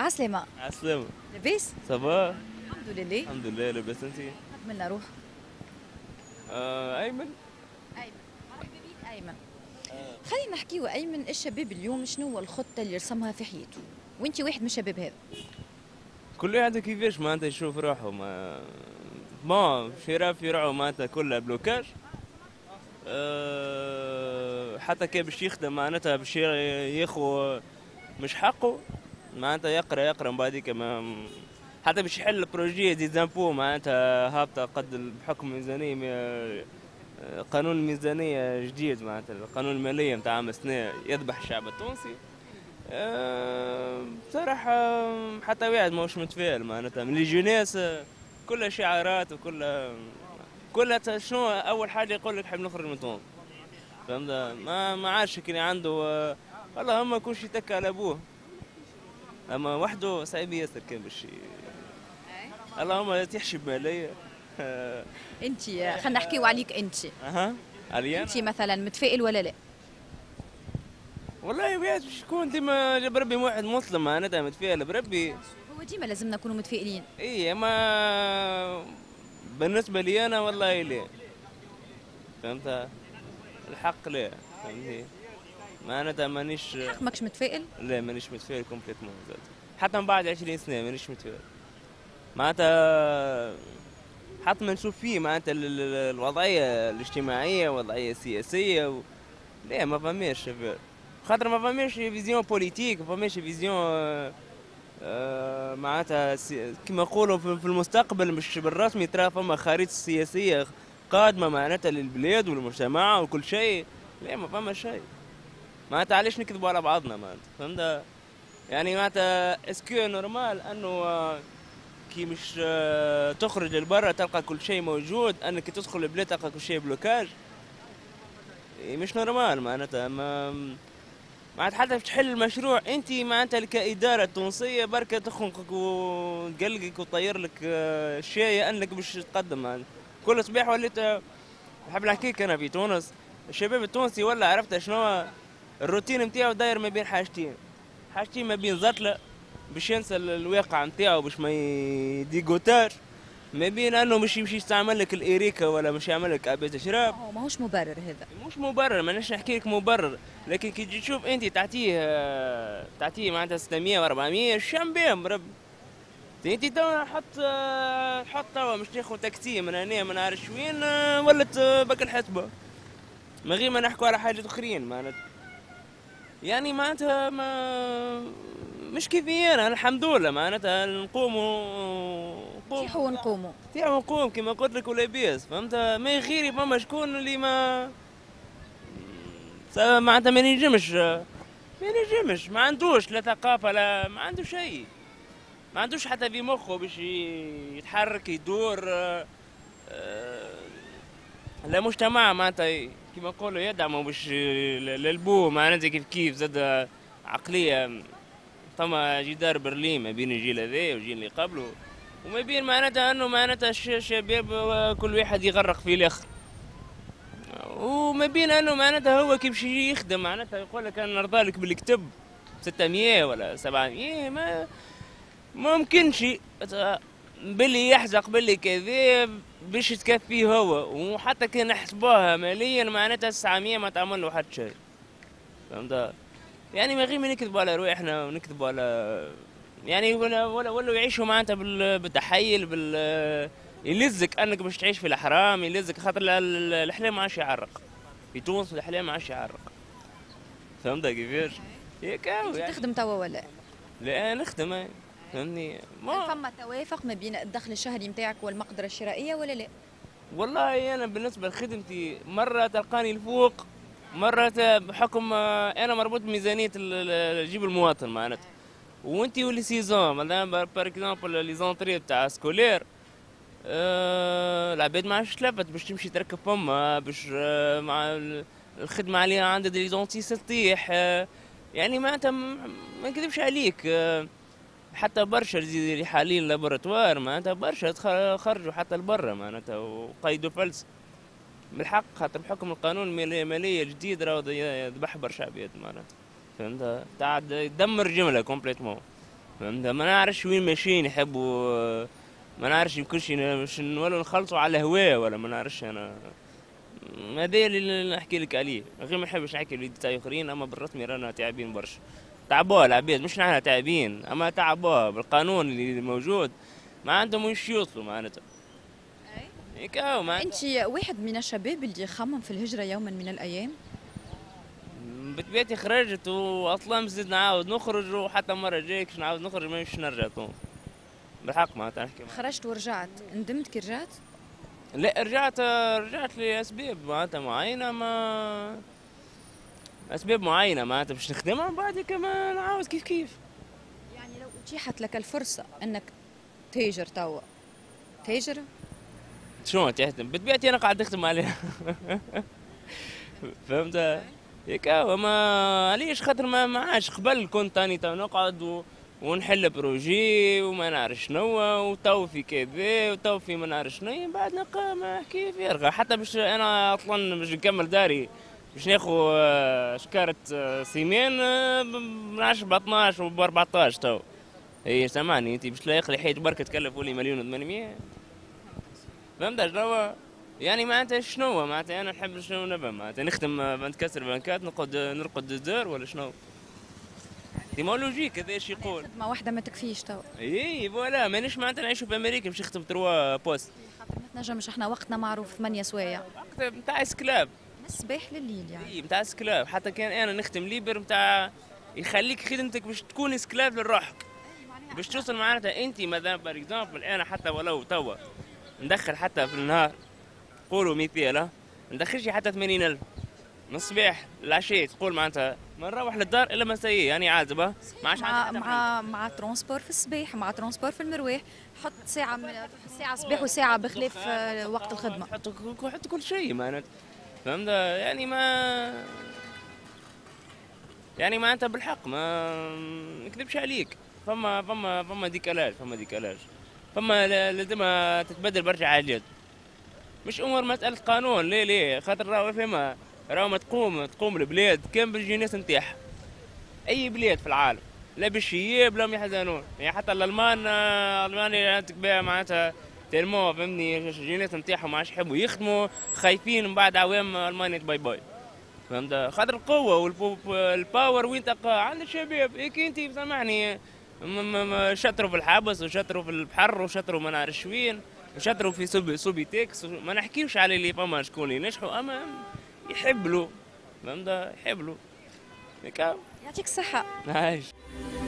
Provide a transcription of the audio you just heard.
عسلامة. عسلامة. لاباس؟ صباح. الحمد لله. الحمد لله لاباس انت؟ منا روح. ايمن. أيمن مرحبا بيك أيمن. خلينا نحكيو أيمن، الشباب اليوم شنو هو الخطة اللي رسمها في حياته؟ وأنت واحد من الشباب هذا. كل واحد كيفاش معناتها يشوف روحه ما في روحه معناتها كلها بلوكاج. حتى كي باش يخدم معناتها باش ياخو مش حقه، معناتها يقرا من بعديك حتى باش يحل بروجي دي زامبو معناتها هابطة قد بحكم ميزانية قانون الميزانية جديد، معناتها القانون المالية متاع عام السنة يذبح الشعب التونسي. بصراحة حتى واحد ماهوش متفائل معناتها من الجونيس، كلها شعارات كلها شنو أول حاجة يقول لك حاب نخرج من تونس. فهمت؟ ما عادش كي عنده والله هم كل شي يتكى على أبوه، أما وحده صعيب ياسر كان باش اللهم تحشي بمالية. أنت خلينا نحكيو عليك أنت. أها عليا أنت مثلا متفائل ولا لا؟ والله واحد باش يكون ديما جاب ربي واحد مسلم معناتها متفائل بربي. هو ديما لازمنا نكونوا متفائلين. اي اما بالنسبة لي انا والله لا، فهمت؟ الحق لا، فهمتني؟ معناتها مانيش. الحق ماكش متفائل؟ لا مانيش متفائل كومبليتمون زاد، حتى من بعد 20 سنة مانيش متفائل معناتها. حتى ما نشوف فيه معناتها الوضعية الاجتماعية والوضعية السياسية لا ما فماش، خاطر ما فماش فيزيون بوليتيك، ما فماش فيزيون معناتها كما نقولوا في المستقبل مش بالرسمي ترى فما خريطة سياسية قادمة معناتها للبلاد والمجتمع وكل شيء. لا ما فما شيء معناتها، علاش نكذبوا على بعضنا معناتها، فهمت؟ يعني معناتها اسكو نورمال انه كي مش تخرج لبرا تلقى كل شيء موجود، انك تدخل البلاد تلقى كل شيء بلوكاج؟ مش نورمال معناتها. معناتها حتى باش تحل المشروع انت معناتها كإدارة تونسية بركة تخنقك وتقلقك وتطير لك الشاية انك باش تقدم معناتها. كل صباح وليت نحب نحكيك انا في تونس الشباب التونسي ولا عرفت شنو الروتين نتاعو داير ما بين حاجتين ما بين زطلة باش ينسى الواقع نتاعو باش ما يديغوتاش، ما بين انه مش يمشي يستعمل لك الاريكا ولا مش يعمل لك ابيت شراب. هو ماهوش مبرر هذا. مش مبرر، مانيش نحكي لك مبرر، لكن كي تجي تشوف انت تعطيه معناتها 600 و400 شام بهم رب. انت توا حط توا مش تاخذ تاكسي من هنا ما نعرفش وين ولت بك الحسبه من غير ما نحكوا على حاجات اخرين معناتها. يعني معناتها مش كيفي انا الحمد لله معناتها تيحوا ونقوموا. نقوم كما قلت لك ولاباس، فهمت؟ ما غيري فما شكون اللي معناتها ما عندوش لا ثقافه لا ما عنده شيء، ما عندوش حتى في مخه باش يتحرك يدور. لا مجتمع معناتها كما نقولوا يدعموا باش للبو معناتها كيف زاد عقليه. ثم جدار برلين ما بين الجيل هذا والجيل اللي قبله، وما بين معناتها انه معناتها الشباب كل واحد يغرق في الاخر، وما بين انه معناتها هو كيف يجي يخدم معناتها يقول لك انا نرضى لك بالكتب 600 ولا 700 ما ممكنش باللي يحزق باللي كذا باش تكفيه هو، وحتى كان نحسبوها ماليا معناتها 900 ما تعمل له حتى شيء، فهمت؟ يعني من غير ما نكذبوا على رواحنا ونكذبوا على يعني ولا يعيشوا معناتها بالتحيل يلزك انك باش تعيش في الاحرام، يلزك خاطر الاحلام ما عادش يعرق في تونس، الاحلام ما عادش يعرق، فهمت كيفاش؟ هيك يعني تخدم توا ولا؟ لا نخدم فهمني. هل فما توافق ما بين الدخل الشهري نتاعك والمقدرة الشرائية ولا لا؟ والله انا بالنسبة لخدمتي مرة تلقاني الفوق، مرة بحكم انا مربوط بميزانية جيب المواطن معناتها، وانت ولي سيزون مثلا بار اكزومبل لي زونطري تاع سكولير العباد ما عادش تلفت باش تمشي تركب فما باش مع الخدمة عليها عندها دي زونتي تطيح يعني معناتها ما نكذبش عليك حتى برشا اللي حاليا لابوراتوار معناتها برشا خرجوا حتى لبرا معناتها وقيدوا فلس بالحق، خاطر بحكم القانون المالية الجديد راهو يذبح برشا عباد معناتها، فهمت؟ تاع يدمر جملة كومبليتمون. فهمت، ما نعرفش وين ماشيين يحبوا، ما نعرفش يمكنش مش ولا نخلطوا على هواه ولا ما نعرفش انا. هذا اللي نحكي لك عليه، غير ما نحبش نحكي الوليد تاع اخرين، اما بالرسمي رانا تعبين برشا. تعبوها العباد، مش نحن تعبين، اما تعبوها بالقانون اللي موجود ما عندهم وش يوصلوا معناتها. هيك هو انت واحد من الشباب اللي يخمم في الهجره يوما من الايام؟ بطبيعتي خرجت واصلا زيد نعاود نخرج، وحتى مرة جاي كش نعاود نخرج ما مش نرجع تونس. بالحق معناتها نحكي معاك. خرجت ورجعت، ندمت كي رجعت؟ لا رجعت لأسباب معناتها معينة، ما أسباب معينة معناتها باش نخدمها، من بعد كما نعاود كيف. يعني لو اتيحت لك الفرصه انك تهاجر توا تهاجر؟ شلون تهتم؟ بطبيعتي أنا قاعد نخدم عليها. فهمت؟ هيك هو، ما علاش خاطر ما عادش قبل كنت تاني تو نقعد ونحل بروجي وما نعرف شنو، وتو في كذا وتو في ما نعرف شنو، من بعد نلقى ما نحكي فارغة. حتى باش أنا أصلا باش نكمل داري باش ناخو شكارة سيمان ما نعرفش ب 12 وب 14 تو. هي سامعني انت باش تلاقي لي حيت برك تكلفوا لي 1,800,000. فهمت شنو؟ يعني معناتها شنو معناتها انا نحب شنو نبى معناتها نخدم نكسر بنكات نرقد الدار ولا شنو؟ ديما لوجيك هذا ايش يقول. خدمه واحده ما تكفيش توا. اي فوالا، مانيش معناتها نعيشوا في امريكا باش نخدم 3 بوست. خاطر ما تنجمش، احنا وقتنا معروف 8 سوايع وقت نتاع سكلاب. من الصباح لليل يعني. اي نتاع سكلاب، حتى كان انا نخدم ليبر نتاع يخليك خدمتك باش تكون سكلاب لروحك. باش توصل معناتها انت مثلا بار اكزومبل، انا حتى ولو توا ندخل حتى في النهار قولوا مثال ندخلش حتى 80,000 من الصباح للعشية، تقول معناتها ما نروح للدار الا مسائية يعني عازبة ما عادش مع ترونسبور في الصباح، مع ترونسبور في المرواح، حط ساعة صباح وساعة بخلاف وقت الخدمة. حط كل شيء معناتها. فهمت يعني ما يعني معناتها بالحق ما نكذبش عليك. فما ديكالاج فما لازمها تتبدل برشا حاجات. مش امور مساله قانون، ليه خاطر راهو فما راهو ما تقوم البلاد كان بالجنس نتاعها. اي بلاد في العالم لا بالشياب لا يحزنون، يعني حتى المانيا تبع معناتها تلمو فهمني الجنس نتاعهم ما عادش يحبوا يخدموا، خايفين من بعد عوام المانيا باي. فهمت؟ خاطر القوه والباور وين تلقى عند الشباب. هيك انت سامحني شطروا في الحبس وشطروا في البحر وشطروا ما نعرفش وين وشطروا في سوبي تكس، ما نحكيوش على اللي فما شكون ينجحوا، اما يحبلوا. فهمت؟ يحبلوا. هيك يعطيك الصحة. عايش.